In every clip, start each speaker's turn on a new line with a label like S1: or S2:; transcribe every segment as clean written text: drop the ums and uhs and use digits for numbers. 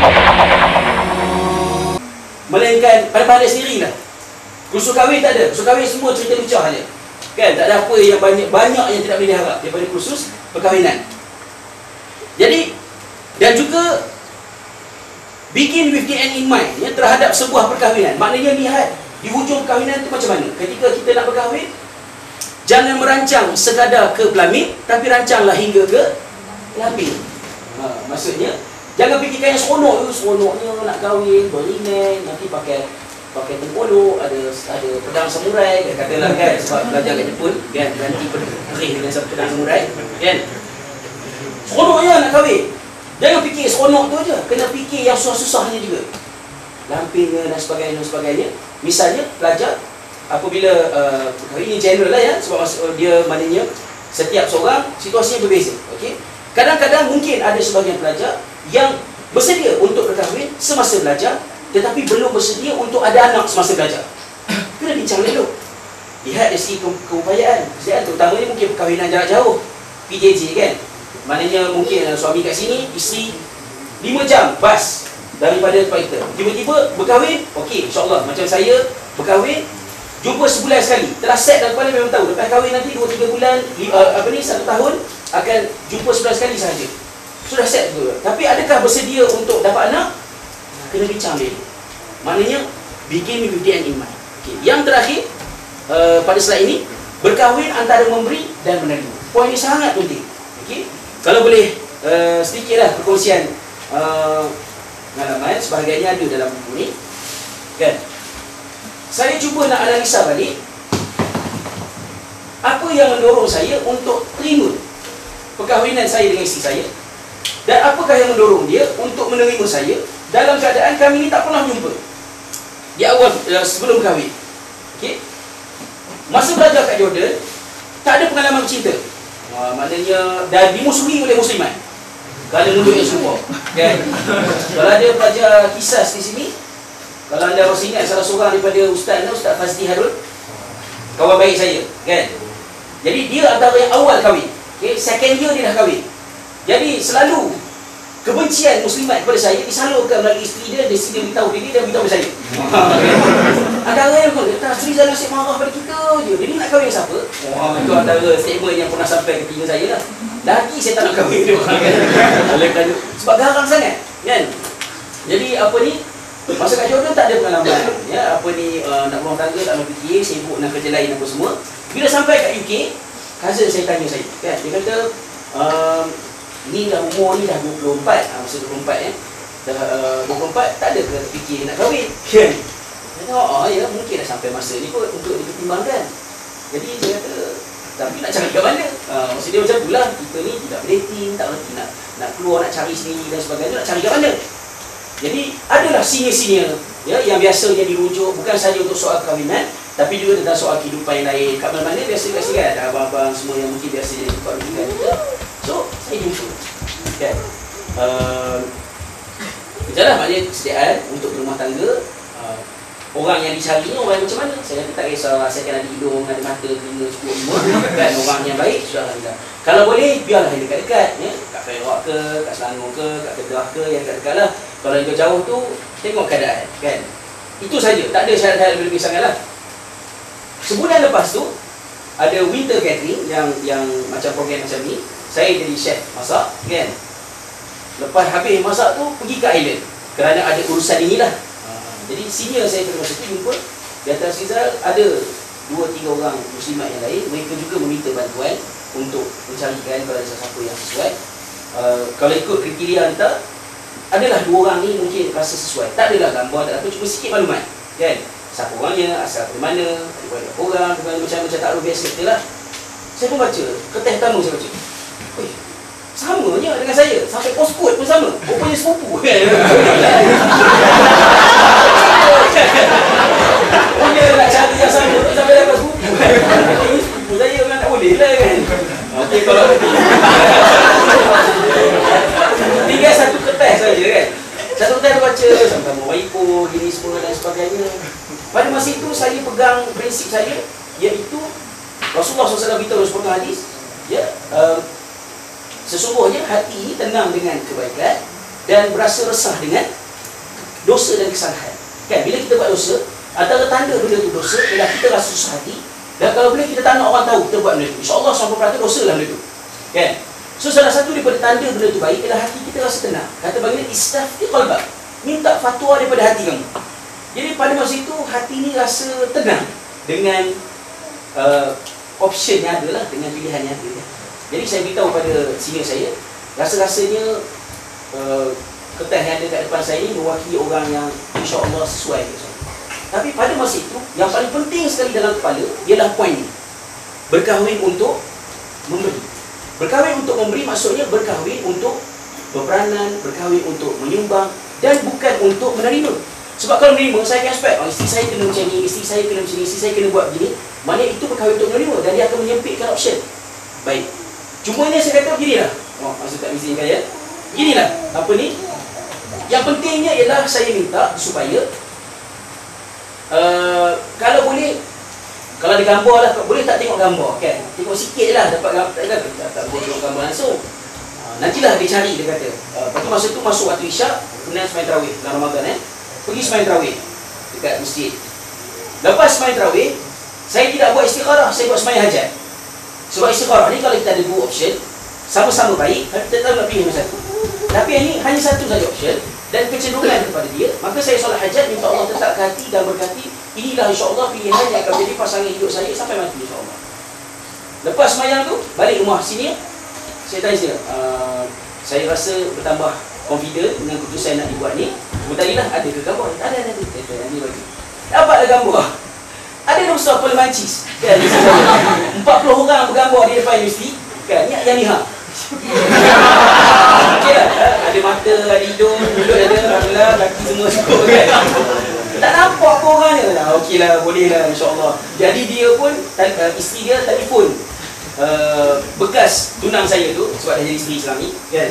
S1: Melainkan pandai-pandai sendiri lah. Kursus kahwin tak ada. Kursus kahwin semua cerita lucah je. Kan, tak ada apa yang banyak yang tidak boleh diharap daripada kursus perkahwinan. Jadi, dan juga begin with the end in mind, ya, terhadap sebuah perkahwinan. Maknanya lihat di hujung perkahwinan itu macam mana. Ketika kita nak berkahwin, jangan merancang sekadar ke Pelamik, tapi rancanglah hingga ke Lampin. Maksudnya, jangan fikirkan yang seronoknya nak kahwin, berlinen, nanti pakai tempolok, ada pedang samurai, katalah kan, sebab belajar kat Jepun kan, ganti perih dengan pedang samurai kan. Seronoknya nak kahwin. Jangan fikir seronok tu aja, kena fikir yang susah-susahnya juga. Lampinnya dan sebagainya. Misalnya pelajar apabila ini general lah ya, sebab dia maknanya setiap seorang situasinya berbeza. Okey. Kadang-kadang mungkin ada sebahagian pelajar yang bersedia untuk berkahwin semasa belajar, tetapi belum bersedia untuk ada anak semasa belajar. Kena bincang dulu. Lihat dari segi keupayaan. Terutamanya mungkin perkahwinan jarak jauh, PJJ kan. Maknanya mungkin suami kat sini, isteri 5 jam bas daripada tempat kita. Tiba-tiba berkahwin, okey, insyaAllah. Macam saya berkahwin, jumpa sebulan sekali. Telah set dalam kepala memang tahu. Lepas kahwin nanti 2-3 bulan, 1 tahun, akan jumpa sebulan sekali sahaja. Sudah set tu. Tapi adakah bersedia untuk dapat anak? Kena bincang dia. Maknanya begin with the end in mind. Okay. Yang terakhir pada slide ini, berkahwin antara memberi dan menerima. Poin ini sangat penting. Okay. Kalau boleh sedikitlah perkongsian pengalaman, sebahagiannya ada dalam buku ni. Kan? Saya cuba nak analisa balik apa yang mendorong saya untuk terima perkahwinan saya dengan isteri saya, dan apakah yang mendorong dia untuk menerima saya dalam keadaan kami ni tak pernah jumpa di awal sebelum kahwin. Okey. Masa belajar kat Jordan, tak ada pengalaman bercinta. Maknanya dah dimusuhi oleh muslimat. Kalau menunjuk yang serupa. Kan? Kalau ada pelajar kisah di sini, kalau anda masih ingat salah seorang daripada Ustaz Fazli Harun, kawan baik saya, kan? Jadi dia antara yang awal kahwin. Okay? Second year dia dah kahwin. Jadi selalu kebencian muslimat kepada saya disalurkan melalui isteri dia sini beritahu dia dan beritahu saya. Antara yang pun kata Srizal nasib marah pada kita je. Dia nak kahwin siapa? Itu antara statement yang pernah sampai ke telinga saya lah. Lagi saya tak nak kahwin dia. Sebab garang sangat, kan? Jadi apa ni? Masa kat Jordan tak ada pengalaman, ya, apa ni nak berumah tangga, tak nak fikir, sibuk nak kerja lain apa semua. Bila sampai kat UK, cousin saya tanya saya, kan? Dia kata ni dah umur ni dah 24, masa 24 ya. Dah 24 tak ada ke fikir nak kahwin. Kan? Dia kata, ya mungkin dah sampai masa ni kot untuk dipertimbangkan. Jadi dia kata, tapi nak cari kat mana? Maksud dia macam itulah, kita ni tidak dating, tak berhenti nak keluar, nak cari sendiri dan sebagainya, nak cari kat mana? Jadi adalah senior-senior ya, yang biasanya dirujuk bukan sahaja untuk soal kahwinan, tapi juga tentang soal kehidupan yang lain. Kat mana-mana biasa-biasa kan, ada abang-abang semua yang mungkin biasa jadi tempat rujukan kita. So, saya jumpa kan. Itulah maknanya kesediaan untuk berumah tangga. Orang yang dicari ni orang yang macam mana? Saya kata tak kisah, saya kan ada hidung, ada mata, telinga, cukup semua kan, orang yang baik, sudah alhamdulillah. Kalau boleh, biarlah yang dekat-dekat ya. Kat Perak ke, kat Selangor ke, kat Kedah ke, yang dekat-dekat lah. Kalau yang jauh tu, tengok keadaan kan. Itu saja, tak ada syarat-syarat lebih-lebih sangat lah. Sebulan lepas tu, ada winter catering yang macam program macam ni. Saya jadi chef masak kan. Lepas habis masak tu, pergi ke island kerana ada urusan inilah. Jadi senior saya pada masa itu jumpa, di atas Rizal ada 2-3 orang muslimat yang lain. Mereka juga meminta bantuan untuk mencarikan kalau ada sesiapa yang sesuai. Kalau ikut kriteria kita, adalah 2 orang ni mungkin rasa sesuai. Tak adalah gambar, tak apa, cuma sikit maklumat kan. Siapa orangnya, asal dari mana, ada berapa orang, macam taruh biasa kita lah. Saya pun baca, kertas pertama saya baca, samanya dengan saya, sampai postcode pun sama. Rupanya sepupu. Punya nak cari yang sama tu sampai dapat sepupu. Ini sepupu saya memang tak boleh lah kan. Okey, kalau tinggal satu kertas saja kan. Satu kertas baca sampai Mawaipo, gini semua dan sebagainya. Pada masa itu saya pegang prinsip saya, iaitu Rasulullah SAW beritahu dalam sebuah hadis, ya, sesungguhnya hati ini tenang dengan kebaikan, dan berasa resah dengan dosa dan kesalahan. Kan, bila kita buat dosa, antara tanda benda tu dosa ialah kita rasa susah hati, dan kalau boleh kita tak nak orang tahu kita buat benda tu. InsyaAllah 90% dosa lah benda tu. Kan? So salah satu daripada tanda benda tu baik ialah hati kita rasa tenang. Kata baginda istafti qalbak, minta fatwa daripada hati kamu. Jadi pada masa itu hati ni rasa tenang dengan option yang ada lah, dengan pilihan yang ada. Jadi saya beritahu pada senior saya, rasa-rasanya kertas yang ada kat depan saya ni mewakili orang yang insya-Allah sesuai dengan saya. Tapi pada masa itu, yang paling penting sekali dalam kepala ialah poin ni. Berkahwin untuk memberi. Berkahwin untuk memberi maksudnya berkahwin untuk berperanan, berkahwin untuk menyumbang, dan bukan untuk menerima. Sebab kalau menerima, saya akan expect, isteri saya kena macam ni, isteri saya kena macam ni, isteri saya kena buat begini. Maknanya itu berkahwin untuk menerima, dan dia akan menyempitkan option. Baik. Cuma ni saya kata beginilah. Maksud tak mesti kaya. Beginilah. Apa ni? Yang pentingnya ialah saya minta supaya kalau boleh, kalau ada gambar lah, boleh tak tengok gambar kan? Tengok sikit je lah, dapat gambar kan? Tak boleh tengok gambar langsung. Nantilah dia cari, dia kata. Lepas tu masa tu masuk waktu isyak, kemudian sembahyang tarawih dalam Ramadan pergi sembahyang tarawih dekat masjid. Lepas sembahyang tarawih, saya tidak buat istikharah, saya buat sembahyang hajat. Sebab istikharah ni kalau kita ada dua option, sama-sama baik, kita tahu nak pilih satu. Tapi yang ni hanya satu saja option dan kecenderungan kepada dia, maka saya solat hajat, minta Allah tetapkan hati dan berkati, inilah insya-Allah pilihan yang akan jadi pasangan hidup saya sampai mati insya-Allah. Lepas sembahyang tu, balik rumah sini, saya tanya dia, saya rasa bertambah confident dengan keputusan nak dibuat ni. Bertanyalah, ada ke gambar? Ada. Nanti bagi. Dapatlah gambar. Ada nombor Pulau Mancis. Kan? 40 orang bergambar di depan universiti. Kan? Yang ni ha. Okey lah. Ada mata, ada hidung, mulut ada, alhamdulillah, kaki semua cukup kan. Tak nampak pun orang ni. Okey lah, boleh lah insya-Allah. Jadi dia pun, isteri dia telefon bekas tunang saya tu, sebab dah jadi isteri Islami kan.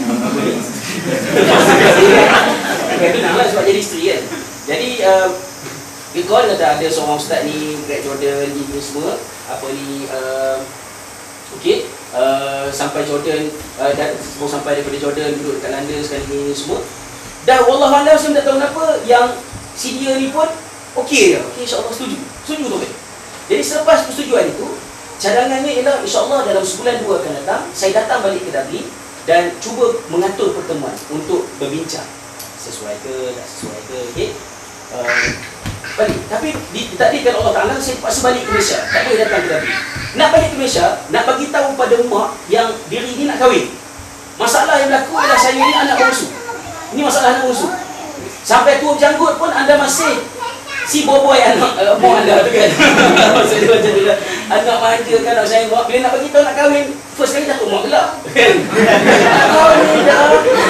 S1: Bukan tunang lah, sebab jadi isteri kan. Jadi dia call, kata ada seorang ustaz ni dekat Jordan ni semua, apa ni, okey, sampai Jordan, dan sampai daripada Jordan duduk dekat London sekali ni semua. Dah wallahualam saya tak tahu kenapa yang si dia ni pun okey je. Okey, insya-Allah setuju tu kan. Jadi selepas persetujuan itu, cadangannya ialah insya-Allah dalam sebulan 2 akan datang, saya datang balik ke Dublin dan cuba mengatur pertemuan untuk berbincang sesuai ke tak sesuai ke. Okey, balik. Tapi ditakdirkan Allah Ta'ala saya terpaksa balik ke Malaysia, tak boleh datang ke Dublin. Nak balik ke Malaysia, nak bagi tahu pada mak yang diri ni nak kahwin. Masalah yang berlaku adalah saya ni anak bongsu. Ini masalah anak bongsu. Sampai tua berjanggut pun anda masih si boboy anak mak anda tu kan. Maksud dia macam tu lah. Anak manja kan, nak sayang mak. Bila nak bagi tahu nak kahwin, first kali takut mak gelap kan. Nak kahwin dah.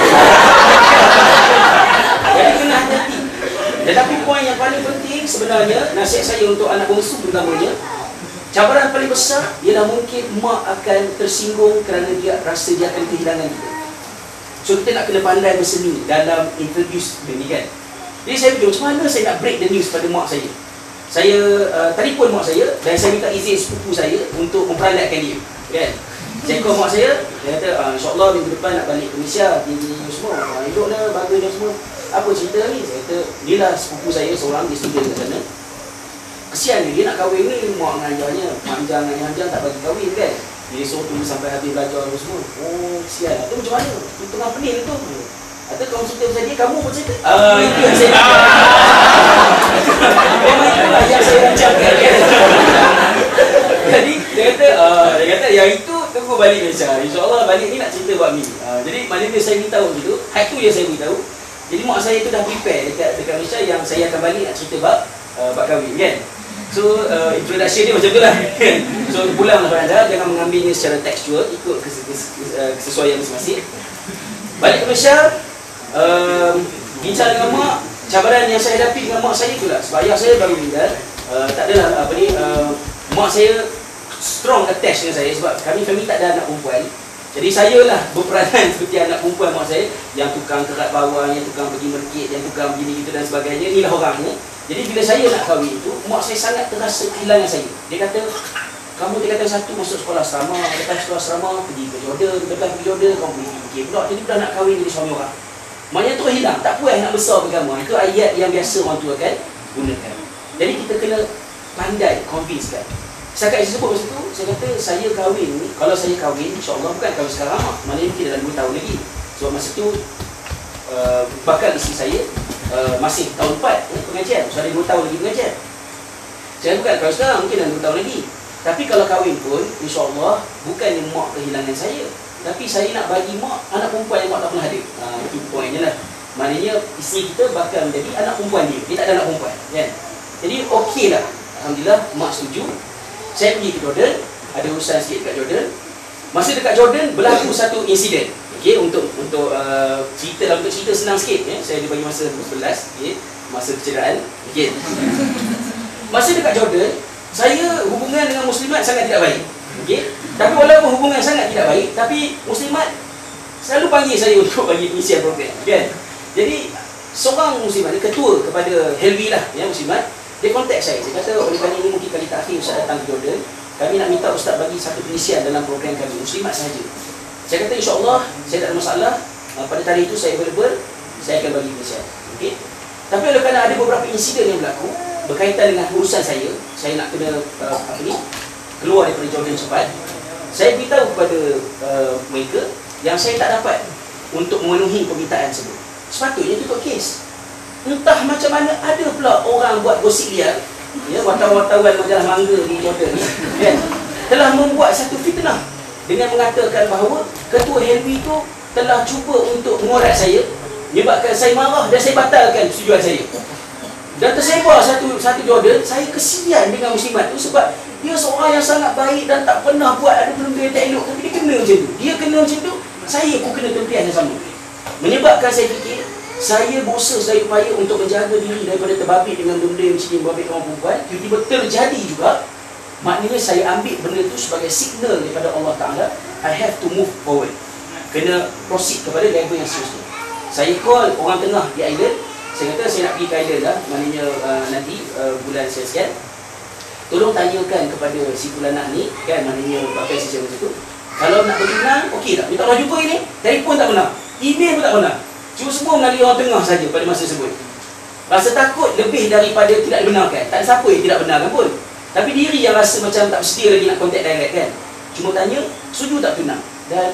S1: Jadi kena hati-hati. Tetapi poin yang paling penting sebenarnya, nasihat saya untuk anak bongsu terutamanya, cabaran paling besar ialah mungkin mak akan tersinggung kerana dia rasa dia akan kehilangan kita. So kita nak kena pandai berseni dalam introduce benda ni kan. Jadi saya fikir macam mana saya nak break the news pada mak saya. Saya telefon mak saya dan saya minta izin sepupu saya untuk memperandatkan dia kan. Saya call mak saya, dia kata insya-Allah minggu depan nak balik ke Malaysia, dia semua hidup dah bagus dah semua. Apa cerita ni? Saya kata dia lah sepupu saya seorang, dia student kat sana. Kesian dia nak kahwin ni, mak mengajarnya panjang tak bagi kahwin kan. Dia suruh tunggu sampai habis belajar tu semua. Oh kesian. Itu macam mana? Itu tengah pening tu. Atau kamu cerita pasal dia, kamu pun cerita? Itu yang saya nak. Memang itulah yang saya rancangkan kan. Jadi dia kata yang itu tunggu balik Malaysia. InsyaAllah balik ni nak cerita buat ni. Jadi mana dia saya beritahu gitu, hal tu yang saya beritahu. Jadi mak saya tu dah prepare dekat Malaysia yang saya akan balik nak cerita bab kahwin kan. So introduction dia macam tu lah. So pulanglah anda, jangan mengambilnya secara tekstual, ikut kesesuaian masing-masing. Balik ke Malaysia, bincang dengan mak, cabaran yang saya hadapi dengan mak saya itulah. Sebab ayah saya baru meninggal, tak adalah mak saya strong attached dengan saya sebab kami family tak ada anak perempuan. Jadi saya lah berperanan seperti anak perempuan mak saya, yang tukang kerat bawah, yang tukang pergi merkit, yang tukang begini gitu dan sebagainya. Inilah orangnya. Jadi bila saya nak kahwin itu, mak saya sangat terasa kehilangan saya. Dia kata, kamu tingkatan 1 masuk sekolah asrama, lepas sekolah asrama pergi ke Jordan, lepas pergi Jordan kamu pergi pula, jadi dah nak kahwin jadi suami orang. Maknanya terus hilang, tak puas nak besar agama. Itu ayat yang biasa orang tua akan gunakan. Jadi kita kena pandai convince kan. Setakat saya sebut masa tu, saya kata saya kahwin ni, kalau saya kahwin, insyaAllah bukan kahwin sekarang lah, maknanya mungkin dalam 2 tahun lagi. Sebab masa tu bakal isteri saya masih tahun 4 pengajian, so ada 2 tahun lagi pengajian. Saya bukan kahwin sekarang, mungkin dalam 2 tahun lagi. Tapi kalau kahwin pun, insyaAllah bukannya mak kehilangan saya, tapi saya nak bagi mak anak perempuan yang mak tak pernah ada. Itu poinnya lah. Maknanya isteri kita bakal menjadi anak perempuan dia tak ada anak perempuan kan? Jadi okey lah, alhamdulillah mak setuju. Saya pergi ke Jordan, ada urusan sikit dekat Jordan. Masa dekat Jordan berlaku satu insiden. Okey, untuk cerita dalam bentuk cerita senang sikit ya. Saya dibagi masa 11, okey, masa kecederaan. Okey. Masa dekat Jordan, saya hubungan dengan muslimat sangat tidak baik. Okey. Tapi walaupun hubungan sangat tidak baik, tapi muslimat selalu panggil saya untuk bagi pengisian program, kan? Jadi seorang muslimat, ketua kepada Helvi lah, ya, muslimat, dia kontak saya. Dia kata, oleh kerana ini mungkin kali terakhir Ustaz datang ke Jordan, kami nak minta Ustaz bagi satu pengisian dalam program kami, muslimat sahaja. Saya kata, insyaAllah, saya tak ada masalah. Pada tarikh itu saya available, saya akan bagi pengisian. Okey. Tapi oleh kerana ada beberapa insiden yang berlaku berkaitan dengan urusan saya nak kena keluar daripada Jordan cepat. Saya beritahu kepada mereka yang saya tak dapat untuk memenuhi permintaan tersebut. Sepatutnya tutup kes. Entah macam mana ada pula orang buat gosip liar, ya, wartawan-wartawan majalah mangga di Jordan ni, kan, telah membuat satu fitnah dengan mengatakan bahawa Ketua Helvi itu telah cuba untuk mengorat saya, menyebabkan saya marah dan saya batalkan persetujuan saya. Dan tersebar satu Jordan, saya kesian dengan muslimat tu sebab dia seorang yang sangat baik dan tak pernah buat ada benda yang tak elok, tapi dia kena macam tu. Dia kena macam tu, saya pun kena tempian yang sama. Menyebabkan saya fikir, saya berusaha sedaya upaya untuk menjaga diri daripada terbabit dengan benda yang mesti membabit orang perempuan. Tiba-tiba terjadi juga. Maknanya saya ambil benda itu sebagai signal daripada Allah Ta'ala, I have to move forward, kena proceed kepada level yang seterusnya. Saya call orang tengah di island. Saya kata saya nak pergi ke island lah, maknanya nanti bulan sekian. Tolong tanyakan kepada si pulanak ni, kan, maknanya pakai sistem macam tu. Kalau nak berkenal, okey tak? Dia tak pernah jumpa ini, telefon tak pernah, email pun tak pernah. Cuma semua melalui orang tengah saja pada masa tersebut. Rasa takut lebih daripada tidak dibenarkan. Tak ada siapa yang tidak benarkan pun. Tapi diri yang rasa macam tak setia lagi nak kontak direct, kan. Cuma tanya, setuju tak tunang? Dan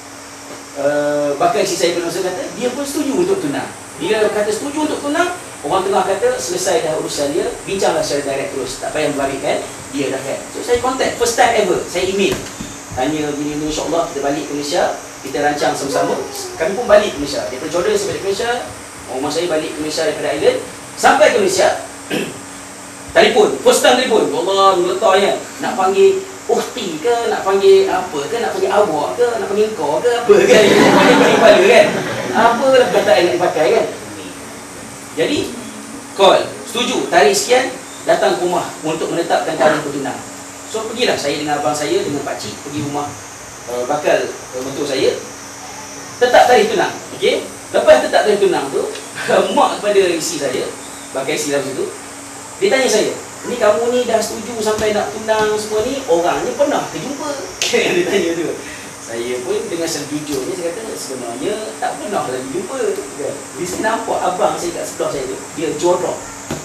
S1: bahkan si saya pun kata, dia pun setuju untuk tunang. Bila kata setuju untuk tunang, orang tengah kata selesai dah urusan dia, bincanglah secara direct terus, tak payah membalikkan dia dah, kan. So saya contact, first time ever, saya email tanya gini, insyaAllah kita balik ke Malaysia, kita rancang sama-sama. Kami pun balik ke Malaysia, daripada Jordan saya balik ke Malaysia, rumah saya balik ke Malaysia daripada island. Sampai ke Malaysia, telefon, first time telefon, Allah meletaknya, nak panggil ukhti ke, nak panggil apa ke, nak panggil awak ke, nak panggil kau ke, apa kan, panggil kepala, kan, apalah perkataan yang dipakai, kan. Jadi call, setuju, tarikh sekian datang ke rumah untuk menetapkan tarikh bertunang. So pergilah saya dengan abang saya, dengan pakcik, pergi rumah bakal mentua saya, tetap tarikh tunang. Okey, lepas tetap tarikh tunang tu, mak kepada isteri saya, bakal isteri dalam situ, dia tanya saya, ni kamu ni dah setuju sampai nak tunang semua ni, orangnya pernah terjumpa? Dia tanya tu. Saya pun dengan sejujurnya saya kata, sebenarnya tak pernah lagi jumpa, kan. Bila saya nampak abang saya kat sebelah saya tu, dia jodoh.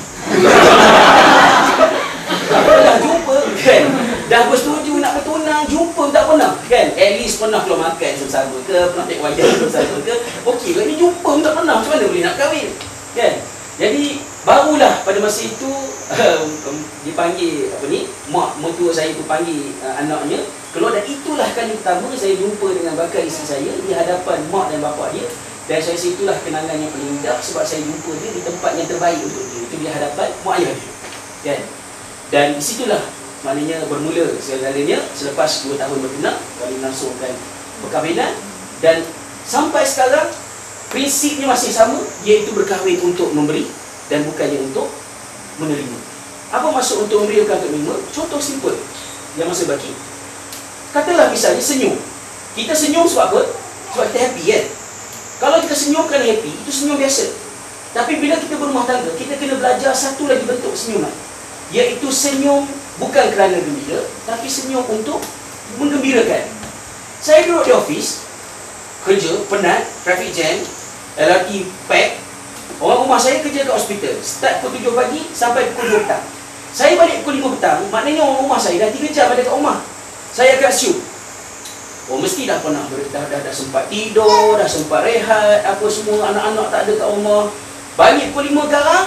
S1: Tak pernah jumpa, kan. Dah bersetuju nak bertunang, jumpa tak pernah, kan. At least pernah keluar makan sama-sama ke, pernah tengok wayang sama-sama ke. Okey lah, ni jumpa tak pernah, macam mana boleh nak kahwin, kan. Jadi barulah pada masa itu dipanggil apa ni, mak mertua saya tu panggil anaknya keluar, dan itulah kali pertama saya jumpa dengan bakal isteri saya di hadapan mak dan bapa dia. Dan saya rasa itulah kenangan yang paling indah sebab saya jumpa dia di tempat yang terbaik untuk dia, itu di hadapan mak ayah dia, kan. Dan di situlah maknanya bermula segala-galanya. Selepas 2 tahun bertunang, kami melangsungkan perkahwinan, dan sampai sekarang prinsipnya masih sama, iaitu berkahwin untuk memberi dan bukannya untuk menerima. Apa maksud untuk memberi bukan untuk menerima? Contoh simple yang masih bagi. Katalah misalnya senyum. Kita senyum sebab apa? Sebab kita happy, kan. Kalau kita senyum kerana happy, itu senyum biasa. Tapi bila kita berumah tangga, kita kena belajar satu lagi bentuk senyuman, iaitu senyum bukan kerana gembira, tapi senyum untuk menggembirakan. Saya duduk di office, kerja, penat, traffic jam, LRT pack. Orang rumah saya kerja kat hospital, start pukul 7 pagi sampai pukul 2 petang. Saya balik pukul 5 petang, maknanya orang rumah saya dah 3 jam ada kat rumah. Saya akan assume, oh mesti dah pernah, dah sempat tidur, dah sempat rehat, apa semua, anak-anak tak ada kat rumah. Balik pukul 5 garang,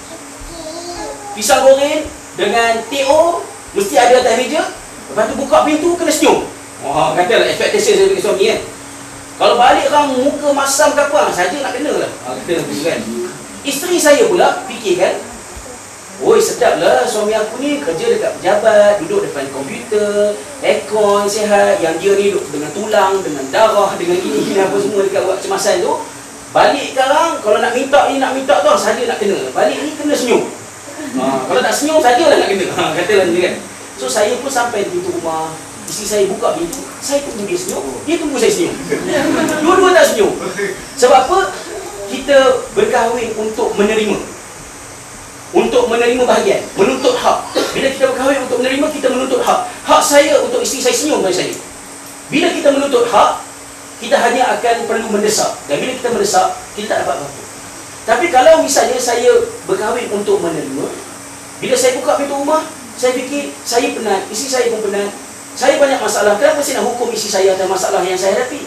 S1: pisang goreng dengan TO mesti ada atas meja. Lepas tu buka pintu, kena senyum. Wah, katalah expectation saya bagi suami kan. Kalau balik orang muka masam ke apa, saja nak kena lah. Kena kan. Isteri saya pula fikirkan, oi sedap lah suami aku ni kerja dekat pejabat, duduk depan komputer, aircon sihat, yang dia ni duduk dengan tulang, dengan darah, dengan gini apa semua dekat buat kecemasan tu. Balik sekarang, kalau nak minta ni nak minta tu, saja nak kena. Balik ni kena senyum. Kalau tak senyum, sajalah nak kena. Katalah ni kan. So saya pun sampai di pintu rumah, isteri saya buka pintu, saya tunggu dia senyum, dia tunggu saya senyum. Dua-dua tak senyum. Sebab apa? Kita berkahwin untuk menerima. Untuk menerima bahagian, menuntut hak. Bila kita berkahwin untuk menerima, kita menuntut hak. Hak saya untuk isteri saya senyum pada saya. Bila kita menuntut hak, kita hanya akan perlu mendesak. Dan bila kita mendesak, kita tak dapat apa-apa. Tapi kalau misalnya saya berkahwin untuk menerima, bila saya buka pintu rumah, saya fikir, saya penat, isteri saya pun penat, saya banyak masalah. Kenapa saya nak hukum isteri saya atas masalah yang saya hadapi?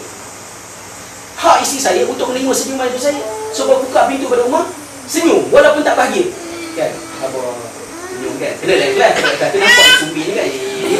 S1: Hak isteri saya untuk menerima senyuman itu saya. So, buka pintu pada rumah, senyum, walaupun tak bahagia. Kan? Apa? Senyum kan? Kena ikhlas. Kata nampak sumbi ni kan?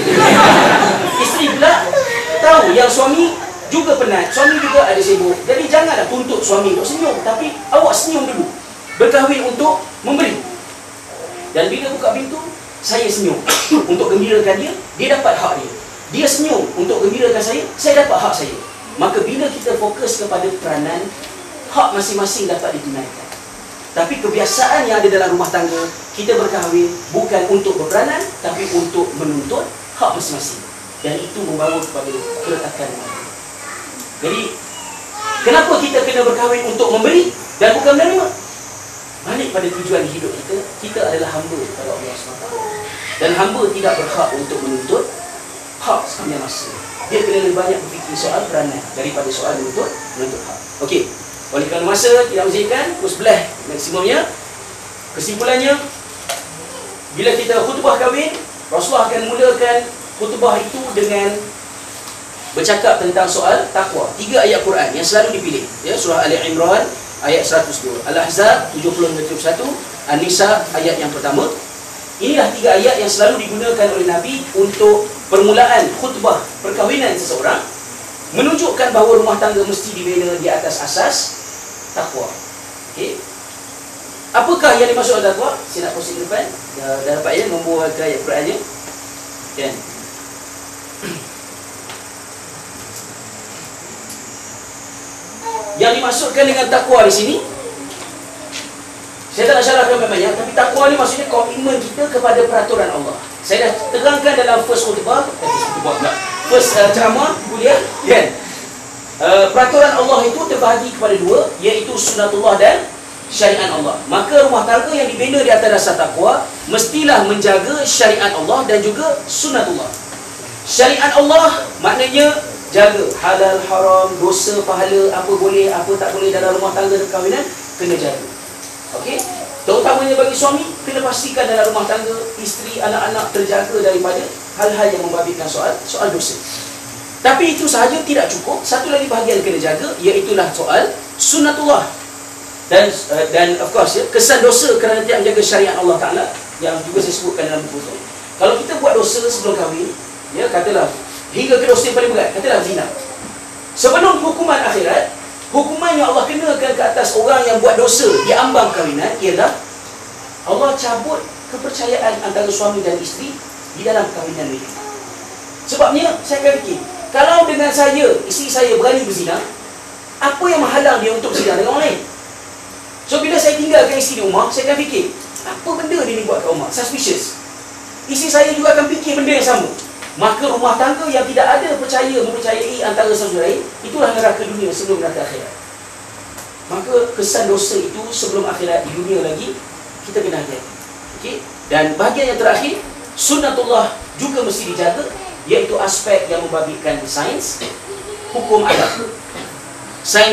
S1: Isteri pula tahu yang suami juga penat, suami juga ada sibuk. Jadi janganlah tuntut suami untuk senyum, tapi awak senyum dulu. Berkahwin untuk memberi. Dan bila buka pintu, saya senyum untuk gembirakan dia, dia dapat hak dia. Dia senyum untuk gembirakan saya dapat hak saya. Maka bila kita fokus kepada peranan, hak masing-masing dapat ditunaikan. Tapi kebiasaan yang ada dalam rumah tangga, kita berkahwin bukan untuk berperanan, tapi untuk menuntut hak masing-masing. Dan itu membawa kepada keretakan. Jadi, kenapa kita kena berkahwin untuk memberi dan bukan menerima? Balik pada tujuan hidup kita, kita adalah hamba kepada Allah SWT. Dan hamba tidak berhak untuk menuntut hak sepanjang masa. Dia kena lebih banyak berfikir soal peranan daripada soal menuntut hak. Okey, oleh kerana masa tidak menjadikan, pukul 11 maksimumnya. Kesimpulannya, bila kita khutbah kahwin, Rasulullah akan mulakan khutbah itu dengan bercakap tentang soal takwa. 3 ayat Quran yang selalu dipilih, ya, surah Ali Imran ayat 102, Al-Ahzab 70-71, An-Nisa ayat yang pertama. Inilah 3 ayat yang selalu digunakan oleh Nabi untuk permulaan khutbah perkahwinan seseorang, menunjukkan bahawa rumah tangga mesti dibina di atas asas takwa. Okey. Apakah yang dimaksud takwa? Saya nak proses ke depan. Dah dapat ya nombor ayat Qurannya. Kan? Yang dimaksudkan dengan takwa di sini, saya tak nak syarahkan banyak, tapi takwa ni maksudnya komitmen kita kepada peraturan Allah. Saya dah terangkan dalam first khutbah, first ceramah kuliah, kan? Peraturan Allah itu terbahagi kepada 2, iaitu sunatullah dan syariat Allah. Maka rumah tangga yang dibina di atas dasar takwa mestilah menjaga syariat Allah dan juga sunatullah. Syariat Allah maknanya jaga halal, haram, dosa, pahala, apa boleh, apa tak boleh dalam rumah tangga dan perkahwinan, kena jaga. Okey? Terutamanya bagi suami, kena pastikan dalam rumah tangga, isteri, anak-anak terjaga daripada hal-hal yang membabitkan soal dosa. Tapi itu sahaja tidak cukup. Satu lagi bahagian kena jaga, iaitulah soal sunatullah. Dan of course ya, kesan dosa kerana tidak menjaga syariat Allah Ta'ala, yang juga saya sebutkan dalam buku itu. Kalau kita buat dosa sebelum kahwin, ya, katalah hingga ke dosa yang paling berat, katalah zina. Sebelum hukuman akhirat, hukuman yang Allah kenakan ke atas orang yang buat dosa di ambang kahwinan ialah Allah cabut kepercayaan antara suami dan isteri di dalam kahwinan mereka. Sebabnya saya akan fikir, kalau dengan saya, isteri saya berani berzina, apa yang menghalang dia untuk berzina dengan orang lain? So bila saya tinggalkan isteri di rumah, saya akan fikir, apa benda dia ni buat kat rumah? Suspicious. Isteri saya juga akan fikir benda yang sama. Maka rumah tangga yang tidak ada mempercayai antara satu lain, itulah neraka dunia sebelum neraka akhirat. Maka kesan dosa itu sebelum akhirat di dunia lagi, kita kena hati-hati. Okay? Dan bahagian yang terakhir, sunnatullah juga mesti dijaga, iaitu aspek yang membabitkan sains, hukum alam. Sains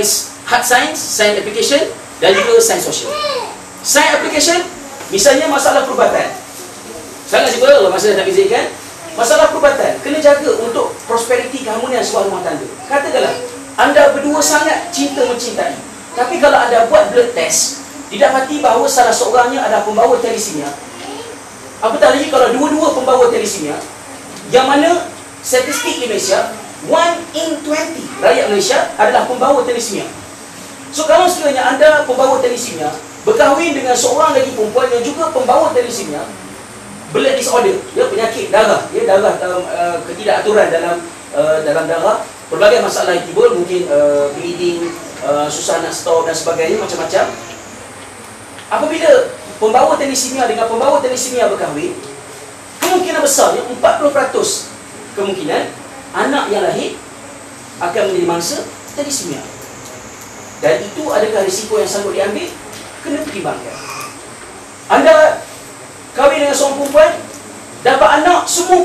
S1: hard science, science application, dan juga science sosial. Science application, misalnya masalah perubatan. Sangat simpel masa nak bezakan. Masalah perubatan, kena jaga untuk prosperity keharmonian sebuah rumah tangga. Katakanlah, anda berdua sangat cinta mencintai. Tapi kalau anda buat blood test, didapati bahawa salah seorangnya adalah pembawa thalassemia. Apatah lagi kalau dua-dua pembawa thalassemia, yang mana statistik Indonesia, 1 in 20 rakyat Malaysia adalah pembawa thalassemia. So kalau sekiranya anda pembawa thalassemia, berkahwin dengan seorang lagi perempuan yang juga pembawa thalassemia, blood disorder, ya, penyakit darah, ya, darah ketidakaturan dalam darah, berbagai masalah yang timbul, mungkin bleeding, susah nak stop dan sebagainya, macam-macam. Apabila pembawa thalassemia dengan pembawa thalassemia berkahwin, kemungkinan besarnya 40% kemungkinan anak yang lahir akan menjadi mangsa thalassemia. Dan itu adakah risiko yang sanggup diambil? Kena pertimbangkan. Anda kahwin dengan seorang perempuan, dapat anak semua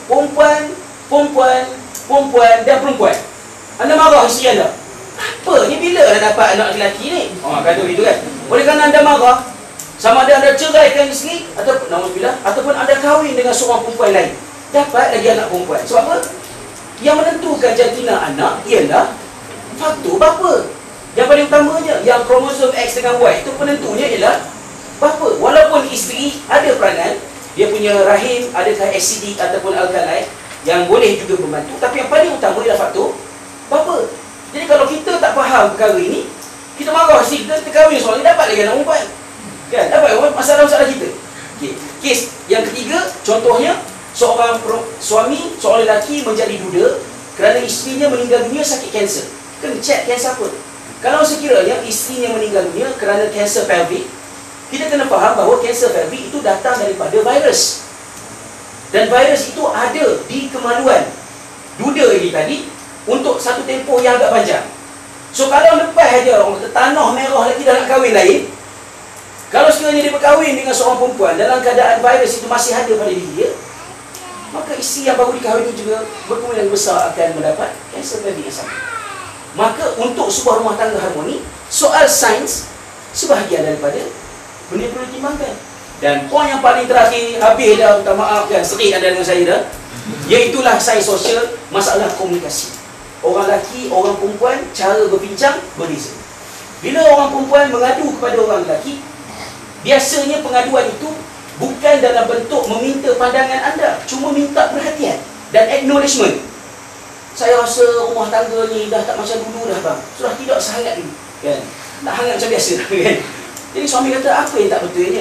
S1: perempuan dan perempuan. Anda marah isteri anda. Apa ni, bila dah dapat anak lelaki ni? Kata begitu kan. Oleh kerana anda marah, sama ada anda ceraikan isteri ataupun anda kahwin dengan seorang perempuan lain, dapat lagi anak perempuan. Sebab apa? Yang menentukan jantina anak ialah faktor bapa. Yang paling utamanya, yang kromosom X dengan Y itu penentunya ialah bapa. Walaupun isteri ada peranan, dia punya rahim adakah acidic ataupun alkaline yang boleh juga membantu, tapi yang paling utama ialah faktor bapa. Jadi kalau kita tak faham perkara ini, kita marah si kita kahwin seorang ni, dapat lagi anak perempuan. Kan? Dapat masalah-masalah kita. Okey. Kes yang ketiga, contohnya seorang seorang lelaki menjadi duda kerana isterinya meninggal dunia sakit kanser. Kena check kanser apa. Kalau sekiranya isterinya meninggal dunia kerana kanser pelvic, kita kena faham bahawa kanser pelvic itu datang daripada virus. Dan virus itu ada di kemaluan duda ini tadi untuk satu tempoh yang agak panjang. So kalau lepas aja orang kata tanah merah lagi dah nak kahwin lain, kalau sekiranya dia berkahwin dengan seorang perempuan dalam keadaan virus itu masih ada pada diri dia, maka isteri yang baru dikahwini juga berkemungkinan besar akan mendapat kanser pelvic yang sama. Maka untuk sebuah rumah tangga harmoni, soal sains sebahagian daripada benda yang perlu ditimbangkan. Dan poin yang paling terakhir, habis dah, minta maaf kan, serik anda dengan saya dah, iaitulah sains sosial, masalah komunikasi. Orang lelaki, orang perempuan, cara berbincang berbeza. Bila orang perempuan mengadu kepada orang lelaki, biasanya pengaduan itu bukan dalam bentuk meminta pandangan anda, cuma minta perhatian dan acknowledgement. Saya rasa rumah tangga ni dah tak macam dulu dah bang, sudah tidak sehangat dulu kan, tak hangat macam biasa kan. Jadi suami kata, apa yang tak betulnya?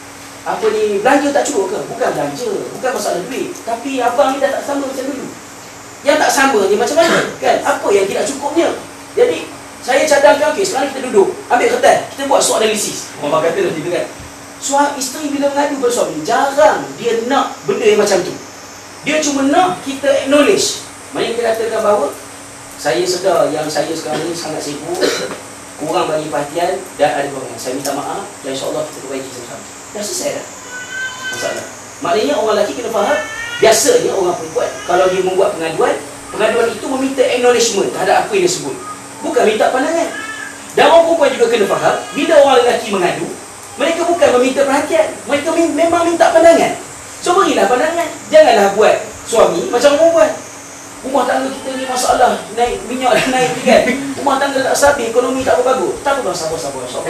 S1: Apa ni, belanja tak cukup ke? Bukan belanja, bukan masalah duit, tapi abang ni dah tak sama macam dulu. Yang tak sama ni macam mana kan? Apa yang tidak cukupnya? Jadi saya cadangkan, okey, sekarang kita duduk, ambil kertas, kita buat SWOT analisis. Orang kata macam tu kan. Suami isteri bila mengadu pada suami, jarang dia nak benda yang macam tu. Dia cuma nak kita acknowledge. Maksudnya kita katakan bahawa saya sedar yang saya sekarang ni sangat sibuk, kurang bagi perhatian dan ada perangai. Saya minta maaf dan insya-Allah kita perbaiki sama-sama. Dah selesai dah masalah. Maknanya orang lelaki kena faham, biasanya orang perempuan kalau dia membuat pengaduan itu meminta acknowledgement terhadap apa yang dia sebut, bukan minta pandangan. Dan orang perempuan juga kena faham, bila orang lelaki mengadu, mereka bukan meminta perhatian, mereka memang minta pandangan. So berilah pandangan. Janganlah buat suami macam perempuan. Rumah tangga kita ni masalah, naik minyak dan naik kan. Rumah tangga tak stabil, ekonomi tak berbagus. Tak apa bang, sabar.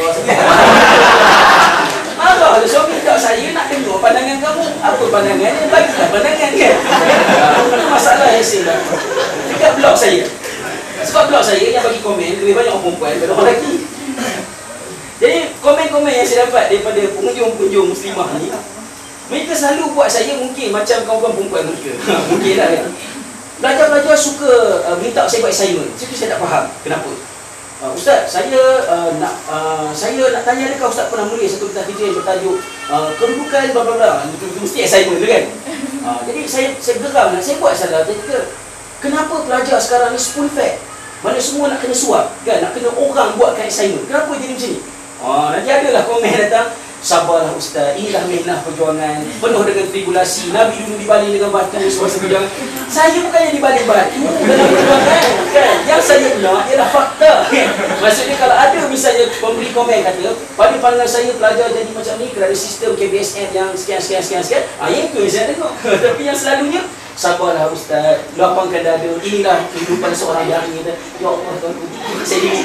S1: Marah lah suami tak, saya nak dengar pandangan kamu. Apa pandangannya? Bagilah pandangan kan. Itu masalah yang saya dekat blog saya. Sebab blog saya yang bagi komen lebih banyak orang perempuan daripada orang lelaki. Jadi komen-komen yang saya dapat daripada pengunjung-pengunjung muslimah ni, mereka selalu buat saya mungkin macam kawan-kawan perempuan mereka. Mungkin lah kan. Pelajar-pelajar suka minta saya buat assignment. Saya tak faham kenapa. Ustaz, saya nak tanya, adakah Ustaz pernah menulis satu kitab kerja yang bertajuk kedudukan bla bla bla. Mesti assignment tu kan. Jadi saya geram, saya buat salah. Saya kata, kenapa pelajar sekarang ni spoon fed? Mana semua nak kena suap kan, nak kena orang buatkan assignment. Kenapa jadi macam ni? Nanti adalah komen datang, Sabarlah Ustaz, inilah mihnah perjuangan, penuh dengan tribulasi. Nabi dulu dibaling dengan batu semasa perjuangan. Saya bukannya dibaling batu dalam perjuangan, kan? Yang saya nak ialah fakta, kan? Maksudnya kalau ada misalnya pemberi komen kata, pada pandangan saya pelajar jadi macam ni kerana sistem KBSM yang sekian. Yang tu saya tengok. Tapi yang selalunya, sabarlah Ustaz, lapangkan dada, inilah kehidupan seorang yang kata, ya Allah Tuhan, saya diri.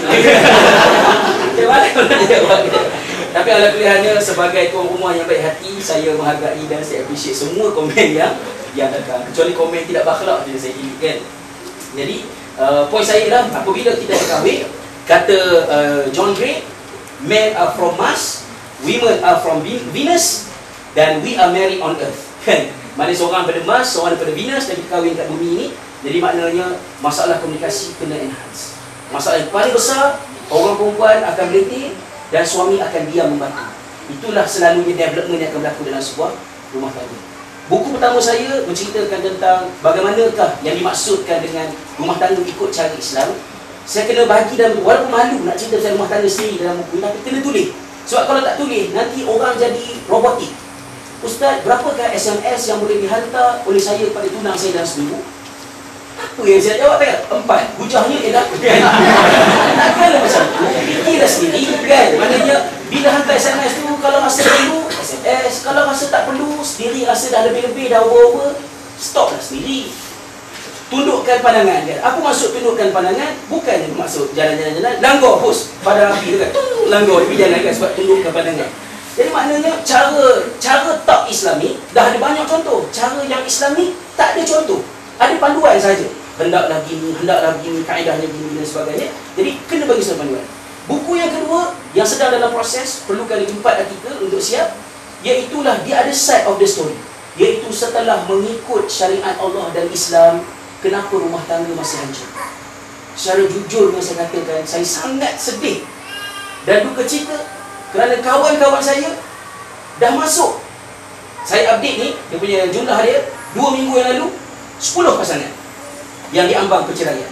S1: Macam mana nak jawab? Tapi ala kuliahnya, sebagai tuan rumah yang baik hati, saya menghargai dan saya appreciate semua komen yang datang. Kecuali komen tidak berakhlak je saya delete, kan. Jadi poin saya lah, apabila kita berkahwin, kata John Gray, men are from Mars, women are from Venus, dan we are married on Earth, kan. Maknanya seorang pada Mars, seorang daripada Venus, dan kita kahwin kat bumi ini. Jadi maknanya masalah komunikasi kena enhance. Masalah yang paling besar, orang perempuan akan berhenti dan suami akan diam membantu. Itulah selalunya development yang akan berlaku dalam sebuah rumah tangga. Buku pertama saya menceritakan tentang bagaimanakah yang dimaksudkan dengan rumah tangga ikut cara Islam. Saya kena bagi dalam, walaupun malu nak cerita pasal rumah tangga sendiri dalam buku, tapi kena tulis. Sebab kalau tak tulis, nanti orang jadi robotik. Ustaz, berapakah SMS yang boleh dihantar oleh saya kepada tunang saya dalam seminggu? Apa yang saya jawab tanya? 4. Hujahnya ialah takkanlah macam tu. Fikirlah sendiri, kan? Maknanya bila hantar SMS tu, kalau rasa perlu SMS, kalau rasa tak perlu, sendiri rasa dah lebih-lebih, dah over, stoplah sendiri. Tundukkan pandangan, kan? Apa maksud tundukkan pandangan? Bukan maksud jalan-jalan langgar hos pada api tu, kan? Langgar, tapi jangan, kan? Sebab tundukkan pandangan. Jadi maknanya cara tak Islami dah ada banyak contoh. Cara yang Islami tak ada contoh. Ada panduan saja. Hendaklah begini, kaedahnya begini dan sebagainya. Jadi kena bagi satu panduan. Buku yang kedua yang sedang dalam proses, perlukan lagi 4 artikel untuk siap, iaitulah the other side of the story. Iaitu setelah mengikut syariat Allah dan Islam, kenapa rumah tangga masih hancur. Secara jujur yang saya katakan, saya sangat sedih dan duka cita kerana kawan-kawan saya dah masuk. Saya update ni, dia punya jumlah dia 2 minggu yang lalu, 10 pasangan yang diambang perceraian.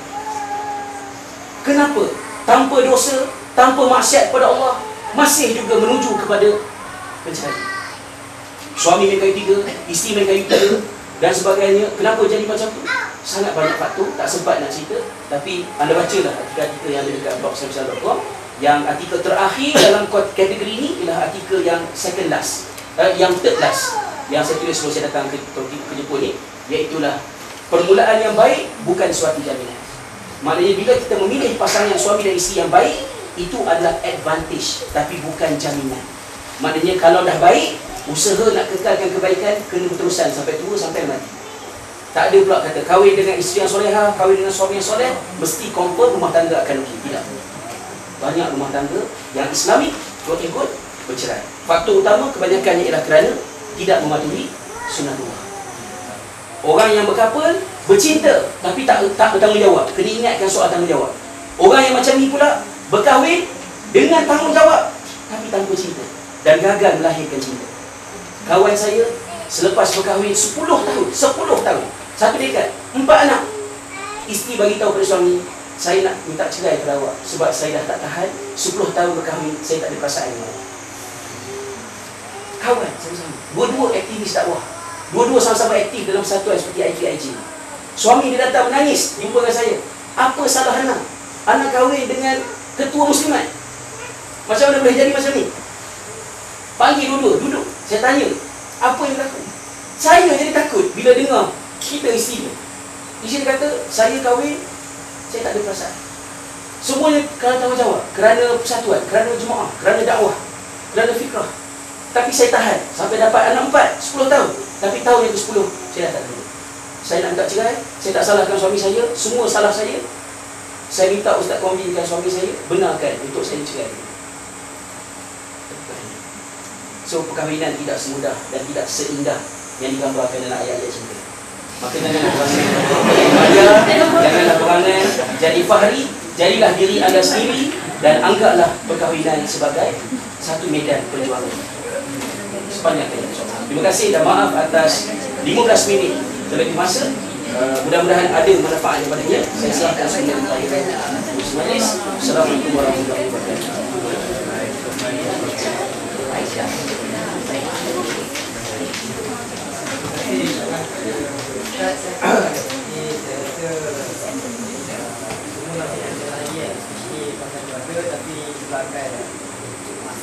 S1: Kenapa? Tanpa dosa, tanpa maksiat kepada Allah, masih juga menuju kepada perceraian. Suami main kayu 3, isteri main kayu 3 dan sebagainya. Kenapa jadi macam tu? Sangat banyak faktor, tak sempat nak cerita. Tapi anda bacalah artikel-artikel yang ada dekat blog.com. Yang artikel terakhir dalam kategori ini ialah artikel yang second last, yang third last, yang saya tulis sebelum saya datang ke Jepun ni, iaitulah permulaan yang baik bukan suatu jaminan. Maknanya bila kita memilih pasangan suami dan isteri yang baik, itu adalah advantage tapi bukan jaminan. Maknanya kalau dah baik, usaha nak kekalkan kebaikan kena berterusan sampai tua, sampai mati. Tak ada pula kata kahwin dengan isteri yang solehah, kahwin dengan suami yang soleh, mesti confirm rumah tangga akan okey. Tidak. Banyak rumah tangga yang Islami ikut bercerai. Faktor utama kebanyakannya ialah kerana tidak mematuhi sunnatullah. Orang yang berkapal bercinta tapi tak bertanggungjawab. Kena ingatkan soal tanggungjawab. Orang yang macam ni pula berkahwin dengan tanggungjawab tapi tanpa cinta dan gagal melahirkan cinta. Kawan saya selepas berkahwin 10 tahun, satu dekad, 4 anak, isteri bagi tahu pada suami, saya nak minta cerai pada awak sebab saya dah tak tahan 10 tahun berkahwin, saya tak ada perasaan dengan awak. Kawan sama-sama, dua-dua aktivis dakwah, dua-dua sama-sama aktif dalam persatuan seperti IKIG. Suami dia datang menangis jumpa dengan saya. Apa salah anak? Anak kahwin dengan ketua muslimat. Macam mana boleh jadi macam ni? Panggil duduk. Saya tanya, apa yang berlaku? Saya jadi takut bila dengar kita isteri dia. Isteri dia kata, saya kahwin, saya tak ada perasaan. Semuanya kerana tanggungjawab, kerana persatuan, kerana jemaah, kerana dakwah, kerana fikrah. Tapi saya tahan sampai dapat anak 4, 10 tahun. Tapi tahun yang ke-10 saya dah tak ada. Saya nak minta cerai, saya tak salahkan suami saya, semua salah saya. Saya minta ustaz convincekan suami saya benarkan untuk saya cerai. So perkahwinan tidak semudah dan tidak seindah yang digambarkan dalam ayat-ayat cinta. Maka janganlah berangan, janganlah berangan, jadi fahri, jadilah diri anda sendiri dan anggaplah perkahwinan sebagai satu medan perjuangan sepanjang hayat. Terima kasih dan maaf atas 15 minit terlebih masa. Mudah-mudahan ada manfaat daripadanya. Saya serahkan semua kepada majlis. Assalamualaikum warahmatullahi wabarakatuh.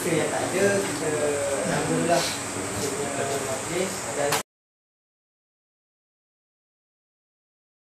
S2: jika yang tak ada, kita alhamdulillah kita punya majlis dan